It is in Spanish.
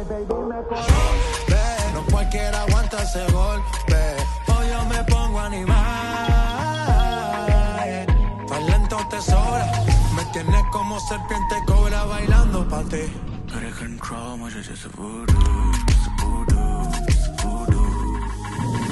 No cualquiera aguanta ese golpe. Hoy yo me pongo animal. Tan lento te sobra. Me tienes como serpiente cobra bailando pa' ti. Gotta control, moi je te voodoo, voodoo, voodoo.